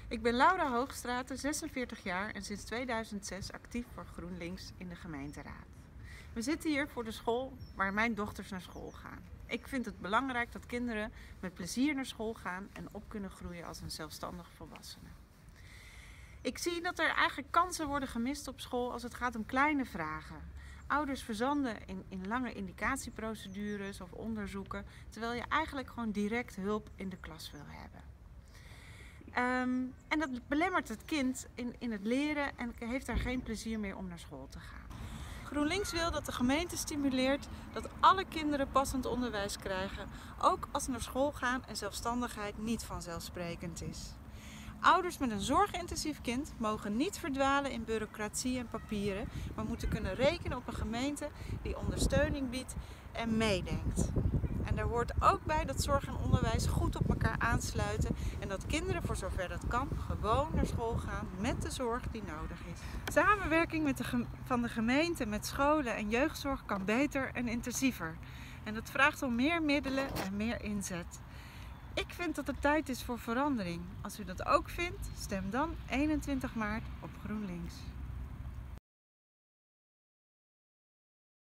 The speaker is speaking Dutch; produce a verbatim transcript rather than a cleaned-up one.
Ik ben Laura Hoogstraten, zesenveertig jaar en sinds tweeduizend zes actief voor GroenLinks in de gemeenteraad. We zitten hier voor de school waar mijn dochters naar school gaan. Ik vind het belangrijk dat kinderen met plezier naar school gaan en op kunnen groeien als een zelfstandig volwassene. Ik zie dat er eigenlijk kansen worden gemist op school als het gaat om kleine vragen. Ouders verzanden in, in lange indicatieprocedures of onderzoeken, terwijl je eigenlijk gewoon direct hulp in de klas wil hebben. Um, en dat belemmert het kind in, in het leren en heeft daar geen plezier meer om naar school te gaan. GroenLinks wil dat de gemeente stimuleert dat alle kinderen passend onderwijs krijgen, ook als ze naar school gaan en zelfstandigheid niet vanzelfsprekend is. Ouders met een zorgintensief kind mogen niet verdwalen in bureaucratie en papieren, maar moeten kunnen rekenen op een gemeente die ondersteuning biedt en meedenkt. En daar hoort ook bij dat zorg en onderwijs goed op elkaar aansluiten en dat kinderen voor zover dat kan gewoon naar school gaan met de zorg die nodig is. Samenwerking met de van de gemeente met scholen en jeugdzorg kan beter en intensiever. En dat vraagt om meer middelen en meer inzet. Ik vind dat het tijd is voor verandering. Als u dat ook vindt, stem dan eenentwintig maart op GroenLinks.